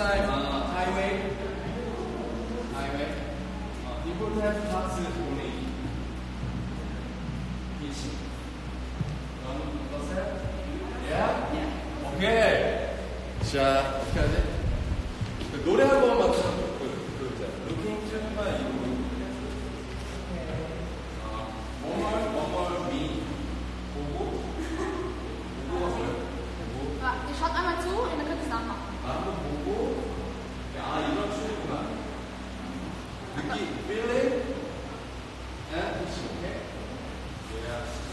time, highway. Important parts only. Teaching. Yeah? 오케이. 자, 어떻게 하지? 노래 한 번만 Looking to my you. One more me. 보고. Ihr schaut einmal zu und dann könnt ihr es nachmachen. 한번 보고. 야, 이런 추구나. 느낌, feeling, and teaching. Okay? Yes.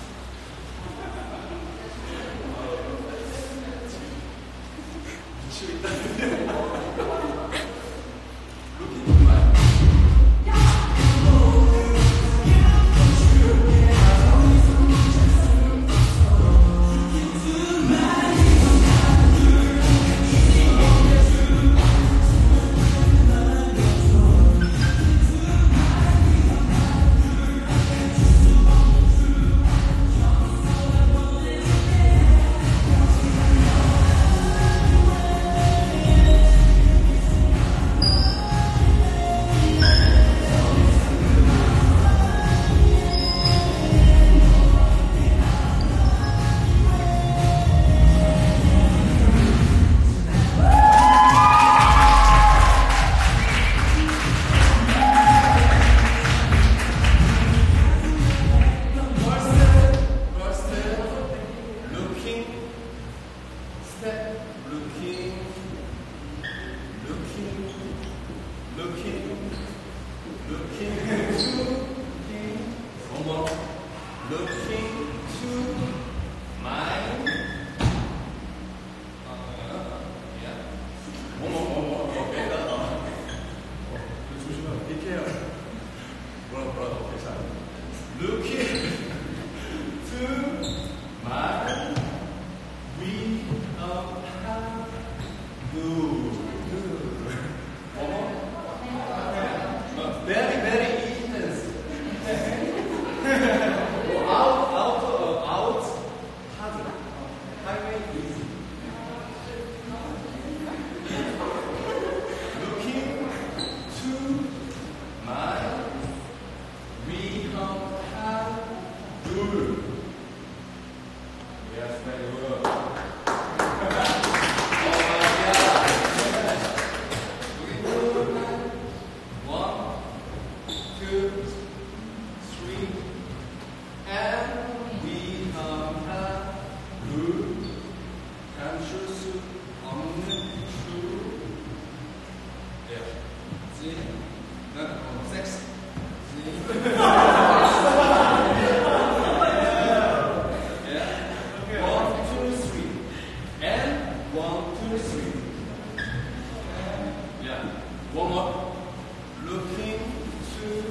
One more. Looking to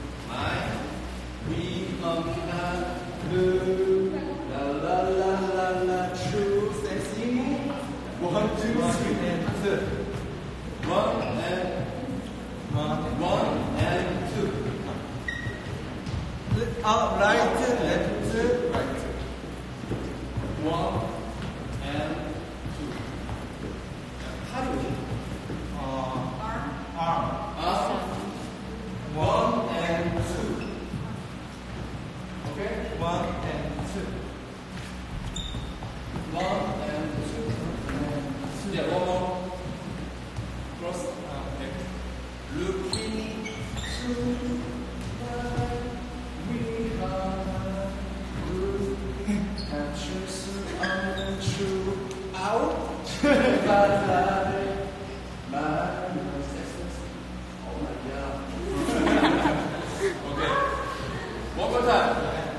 my blue. La la la la la. True. Sexy. 1, 2, 3, and 2. 1 and 2. Right, left, right. 1 and 2. How do you? Arm. 1 and 2. Okay? 1 and 2. 1 and 2. Yeah, one more. Cross. Okay. Looking to we are good. Captures untrue. Out. Okay. One more time.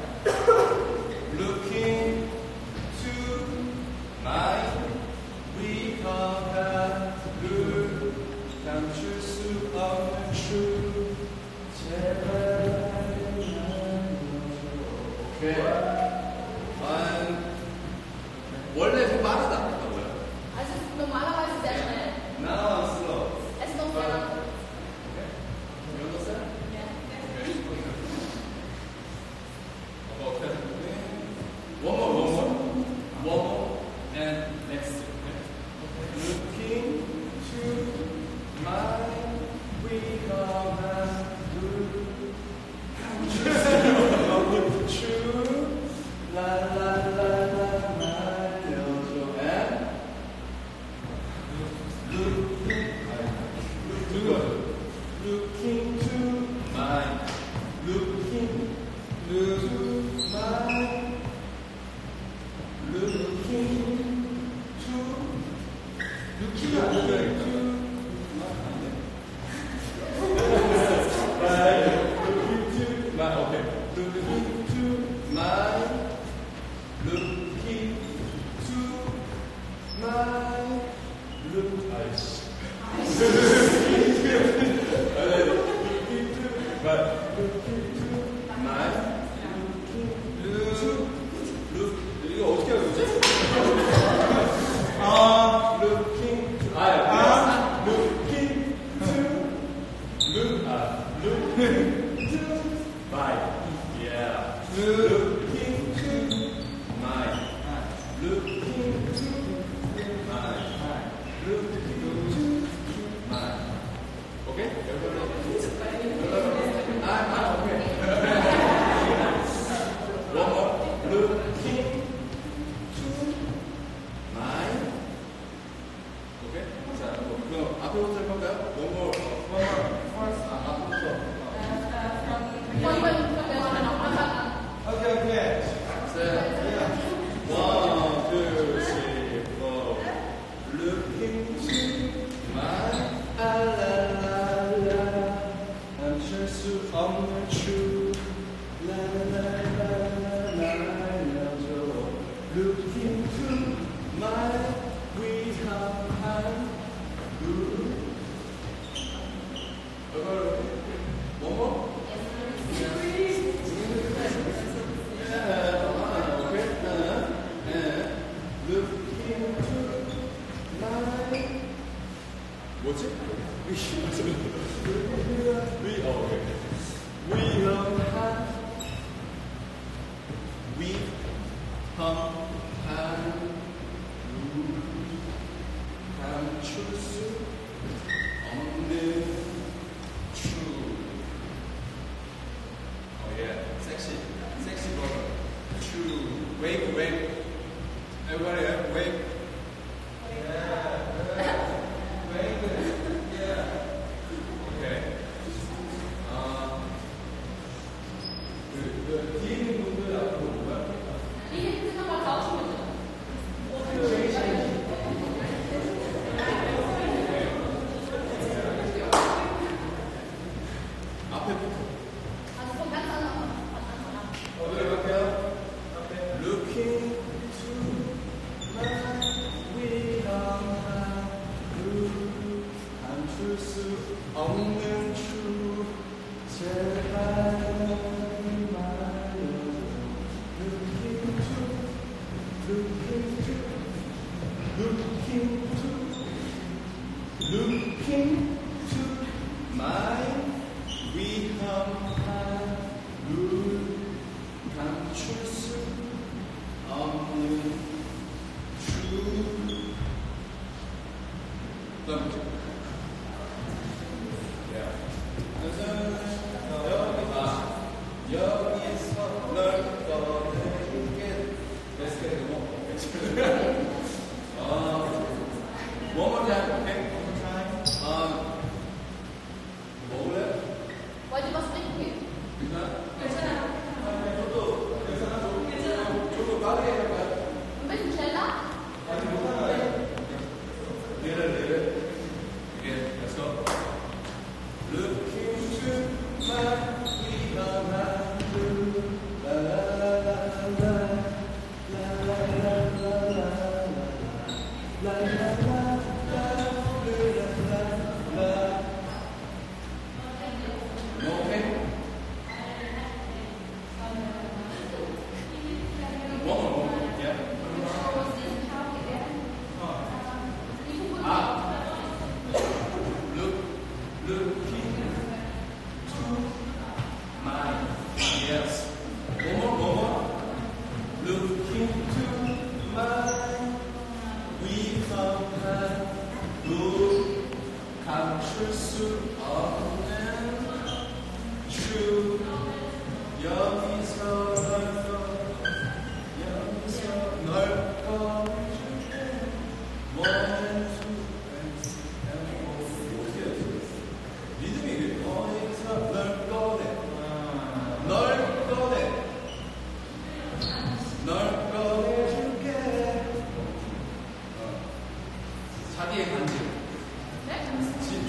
Looking to my recovered blue. Captures untrue. Okay. 원래 좀 빠르다. Also normalerweise sehr Looking to mine. Looking to mine. Looking to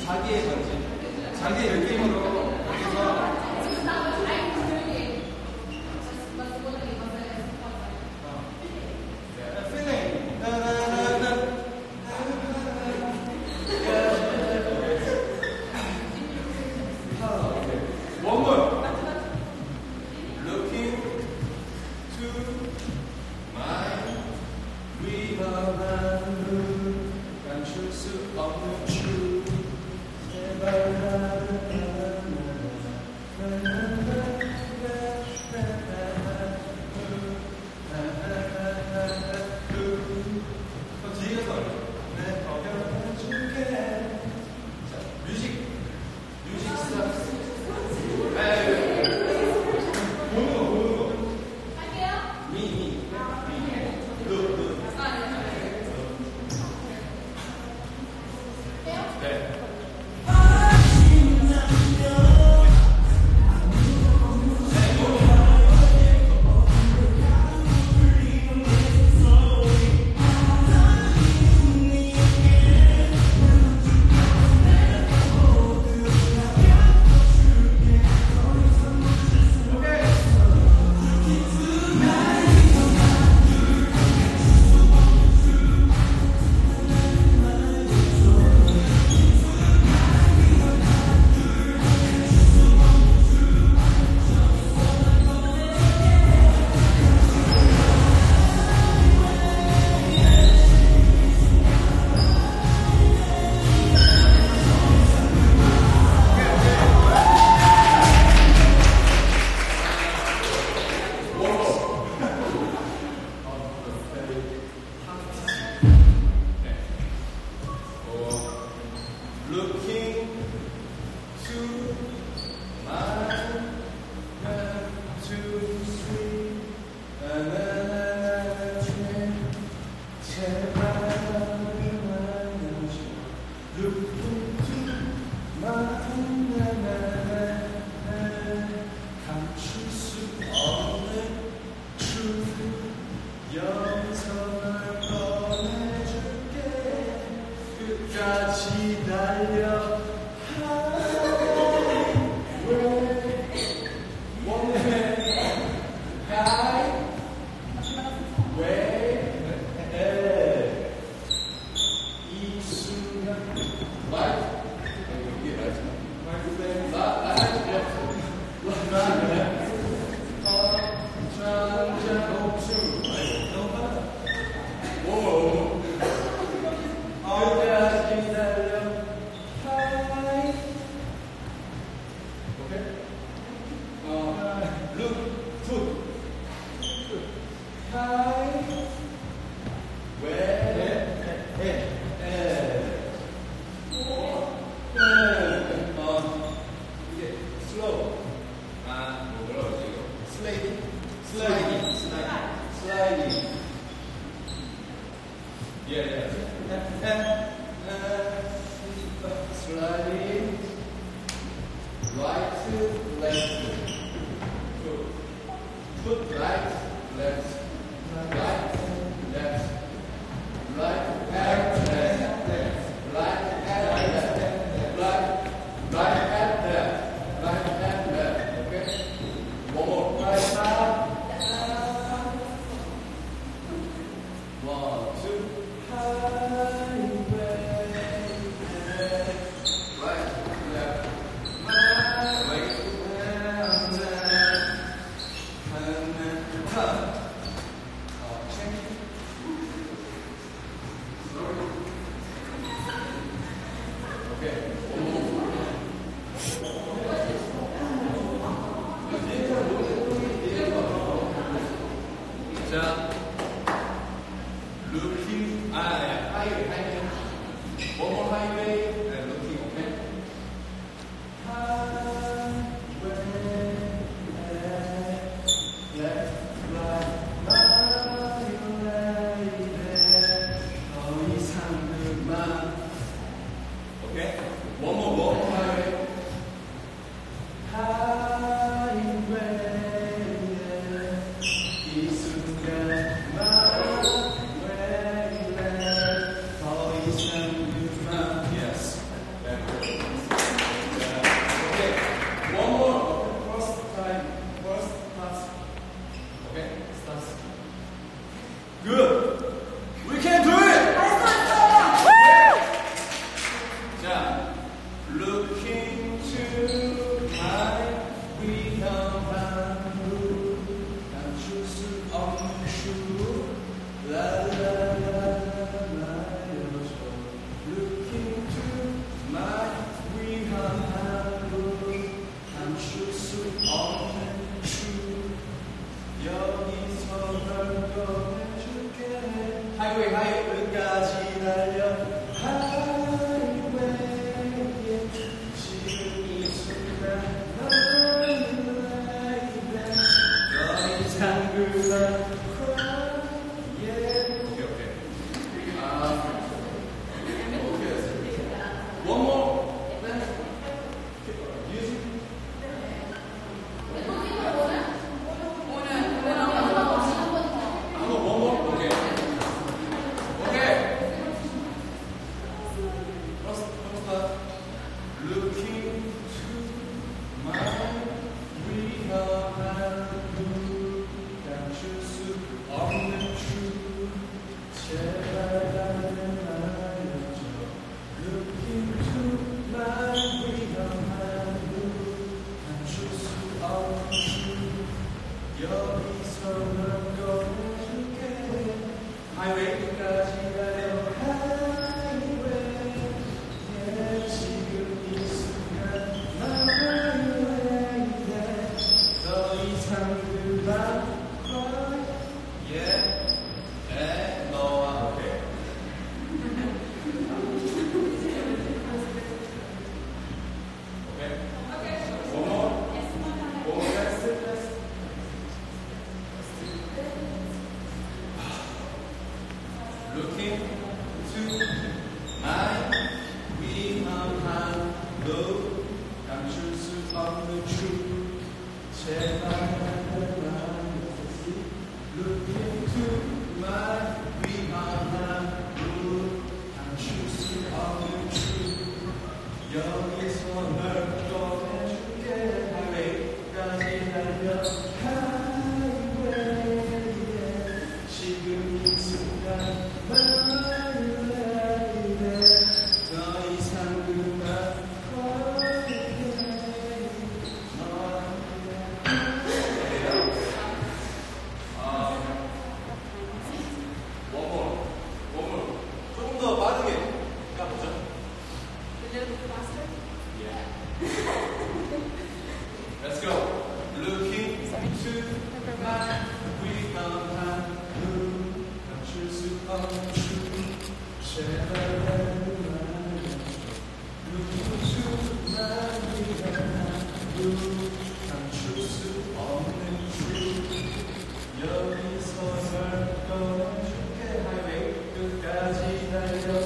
자기의 전지. 자기의 느낌으로 여기서 끝까지 달려 sliding right to left. Foot right, left, right, left, right and left, right and left, right and left, right and left. Okay. One more. Right now. 1, 2. 자, looking, highway. One more highway and looking, okay? Highway, left, right, 더 이상 그만. Okay? One more highway. Yes. smile. Looking to my freedom and blue. I'm choosing on true. La la la la la. Looking to my freedom and blue. I'm choosing on true. 여기서 널 꺼내줄게. 하이웨이 하이웨이 끝까지 달려. Looking to my 위험한 너 감출 수 없는 truth 제발 Looking to my 위험한 너 감출 수 없는 truth 여기서 널 꺼내줄게 하이웨이까지 달려 지금 이 순간 더 이상 그만 조금 더 빠르게 가보죠. Let's go. Looking to my 위험한 눈 감출 수 없는 truth 제발 Looking to my 위험한 눈 감출 수 없는 truth 여기서 널 꺼내줄게 하이웨이 끝까지 달려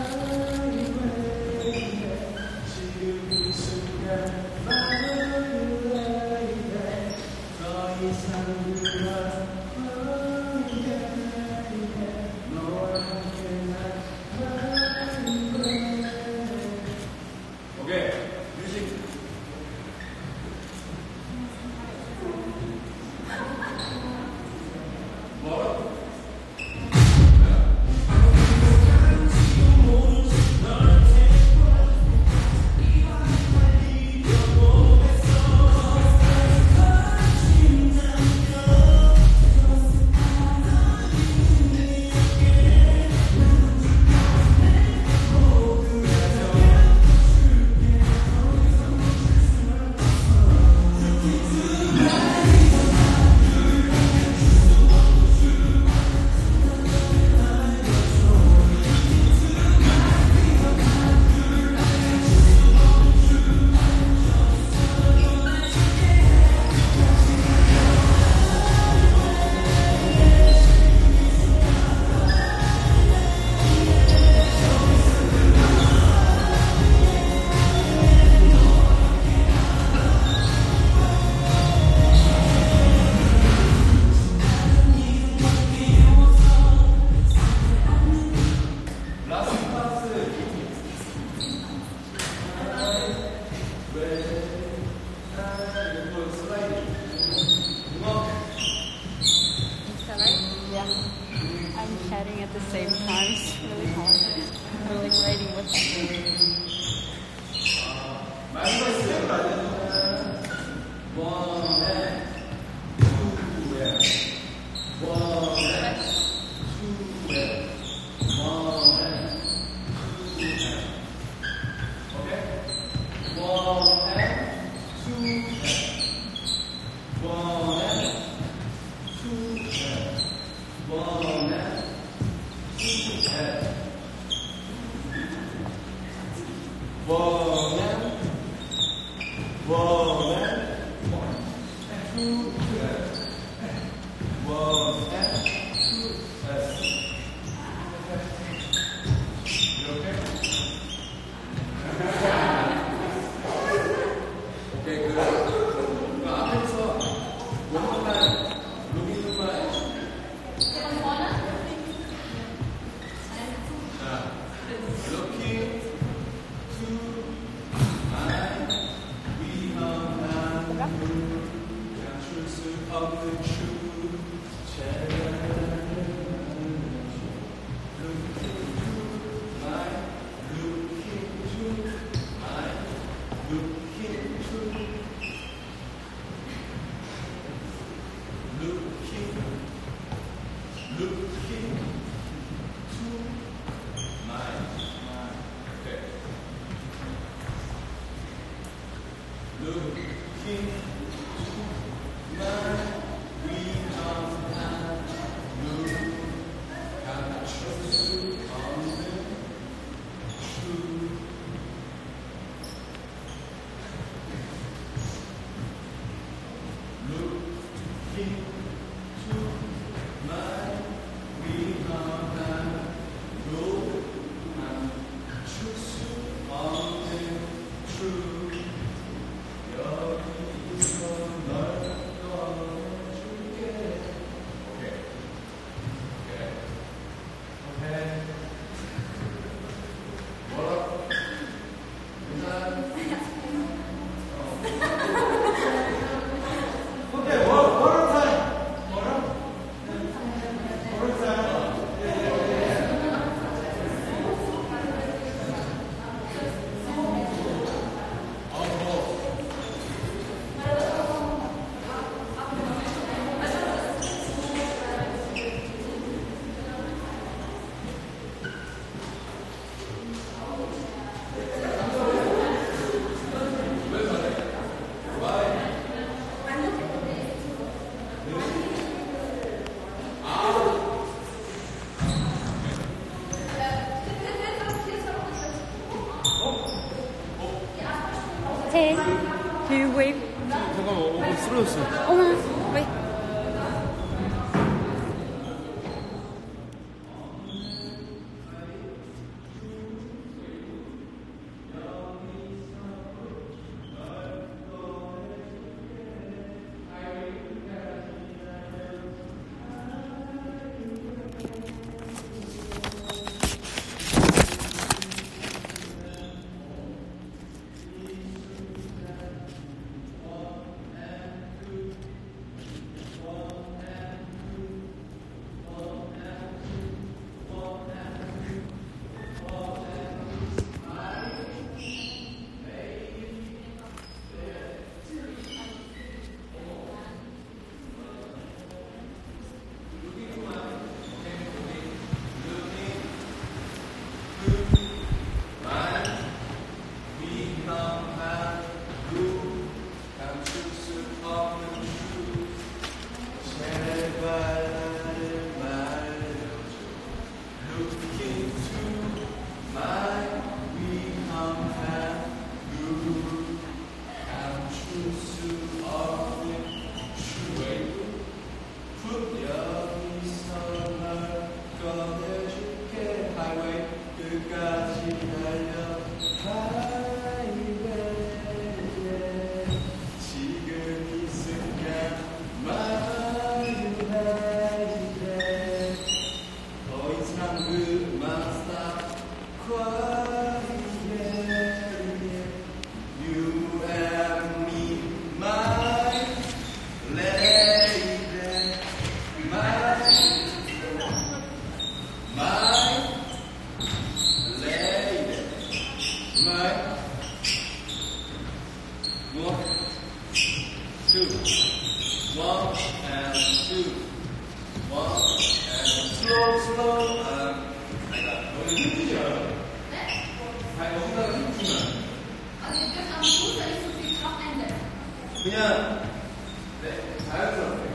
지금 이 순간 더 이상 그만 너와 함께 난 Hey, can you wave? 잠깐만, 쓰러졌어. 어머, wait. 그냥 네, 자연스럽게.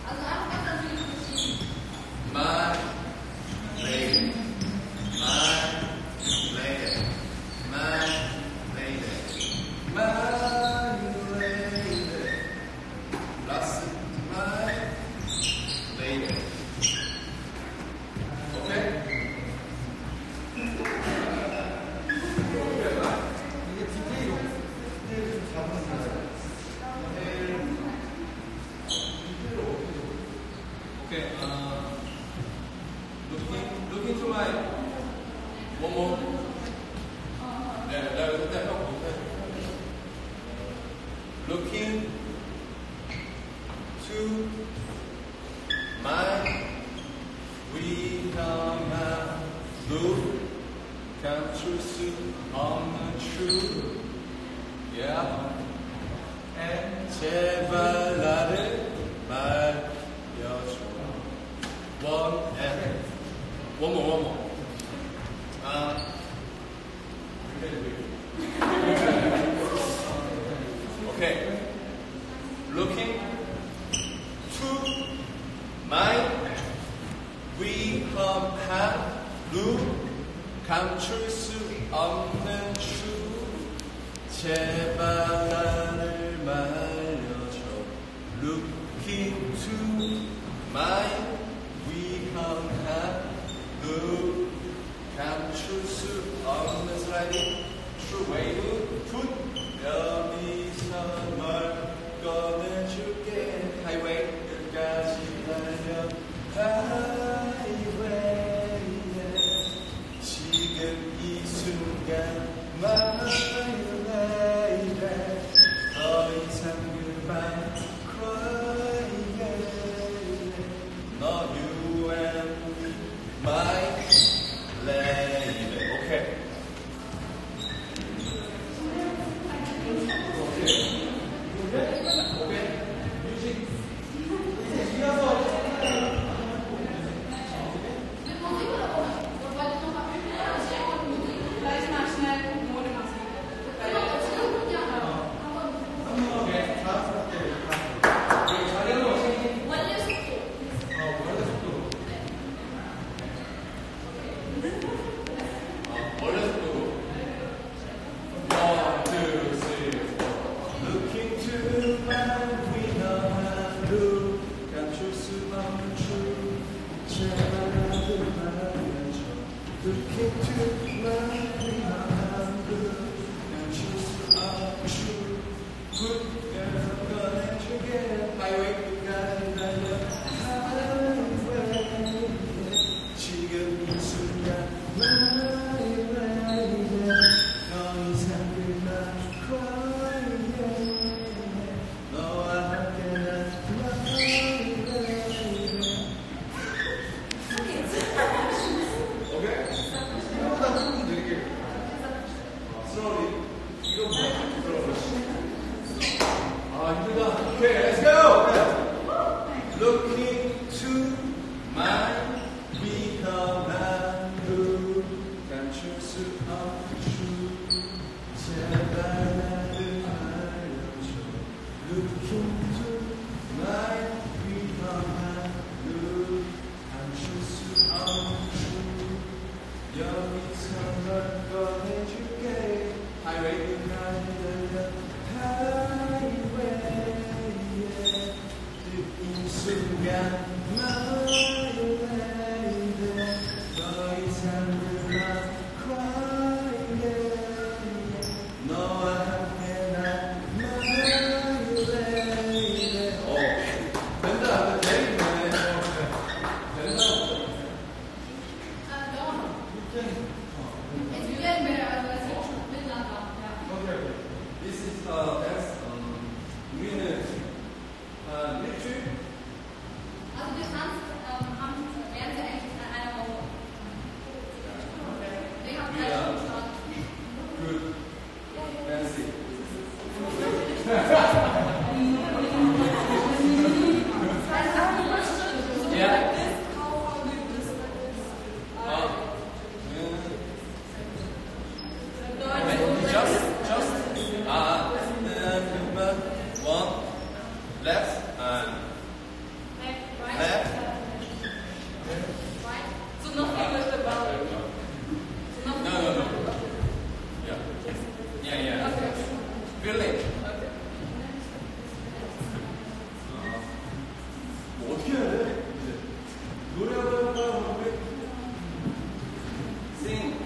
My leg, my leg, my looking to my 위험한 눈 감출 수 없는 truth. Yeah. 제발 나를 말려줘. One more. Okay. Looking to my 위험한 눈 감출 수 없는 truth. 제발 나를 말려줘. Looking to my 위험한 눈 감출 수 없는 sliding true wave foot. 여기서 널 꺼내줄게. Highway 끝까지 달려. Highway 지금 이 순간 My lady 더 이상 그만 cry No you and my lady Okay. Okay, let's go. Looking to my 위험한 눈 감출 수 없는 제발 나를 말려줘. Looking to my 위험한 눈 감출 수 없는 여기서 널 꺼내줄게. Highway 끝까지 달려. 이 순간 My lady 더 이상 그만 cry 너와 함께 난 My lady 된다. 재밌네. 된다. This is that's 우리는 일주일 Also wir werden sie eigentlich in einer Woche. Wir haben 3 Stunden schon. Good. Fancy. Yeah. One left and left. So noch Englisch dabei. No. Yeah. Okay. Feeling. 뭐 어떻게 해야 돼? 노래 하다가 우리 sing.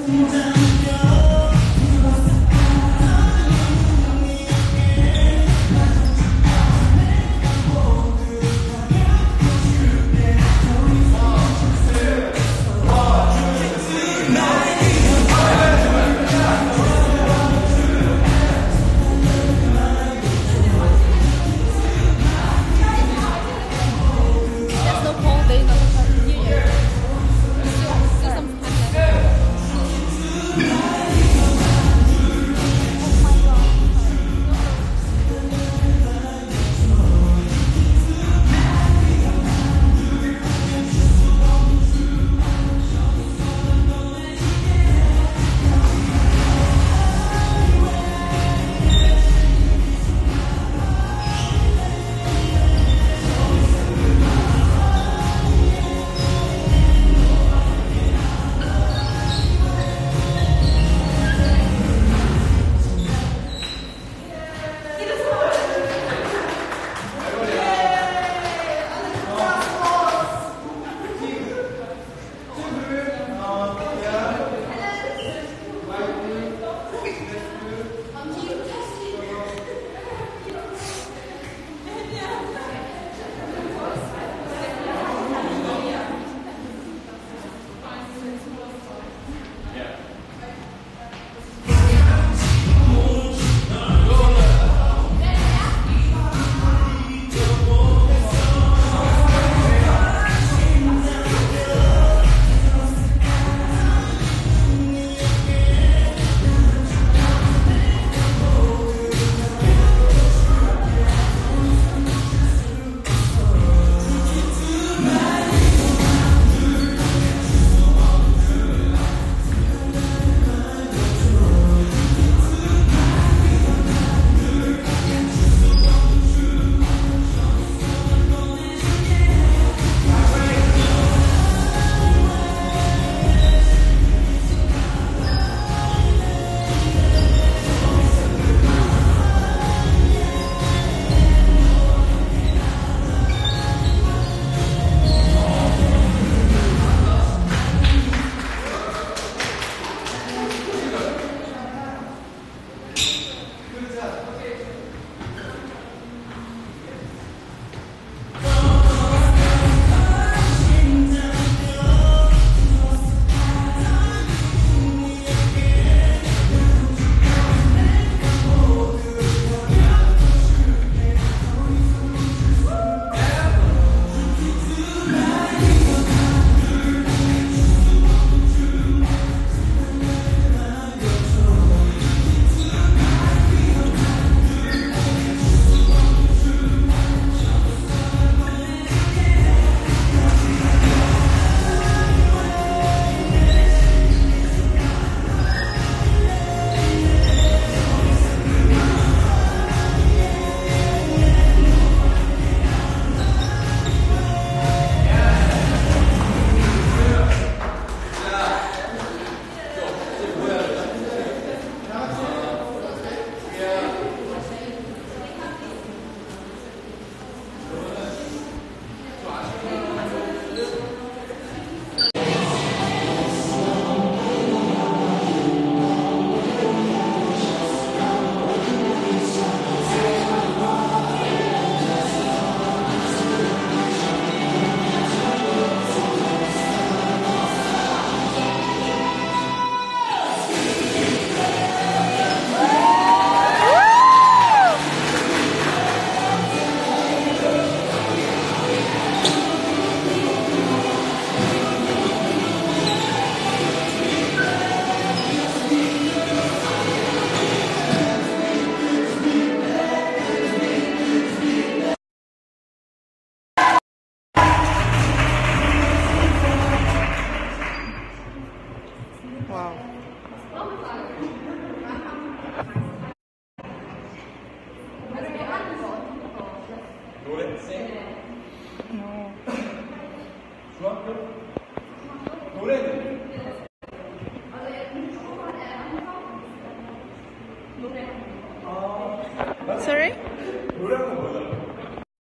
중학교? 노래는?